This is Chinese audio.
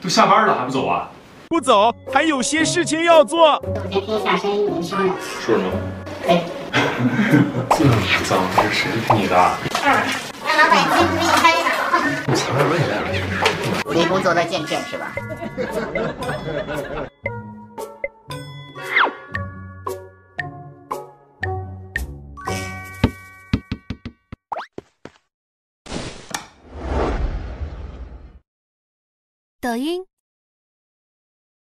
都下班了还不走啊？ 不走，还有些事情要做。 我这可以下身，您说呢？ 说什么？ 哎， 这么脏，这是谁给你的？ 让老板亲自给你开的。您工作的见证是吧？ 抖音。